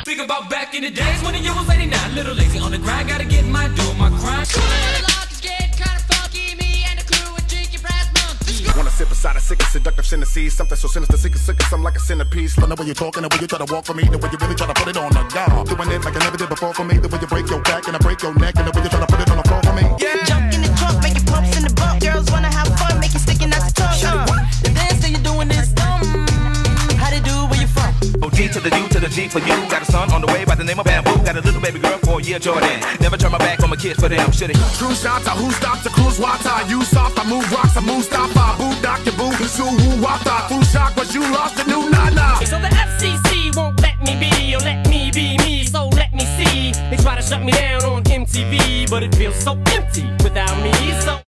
Think about back in the days when the year was 89. Little lazy on the grind, gotta get my dough, my crime. Wanna sip aside a sick and seductive synesthesia, something so sinister, sick and I'm like a centerpiece. Love the way you're talking, the way you try to walk for me, the way you really try to put it on the guard. Doing it like I never did before for me, the way you break your back and I break your neck, and the way you try to put it on the floor for me. Yeah. Jump in the trunk, make it pumps in the bump. Girls wanna have fun, make it sticking out your tongue. The dance that you're doing is dumb. How they do, where you from? OG to the U to the G for you. Got a son on the way by the name of Bamboo. Got a little baby girl for a year, Jordan. Never turn my back on my kids for them. Should've. True shots, who stops the cruise water? You soft, I move rocks, I move stop, I boo doctor boo. Sue who wata, food shock, but you lost the new nana. So the FCC won't let me be, or let me be me, so let me see. They try to shut me down on MTV, but it feels so empty without me, so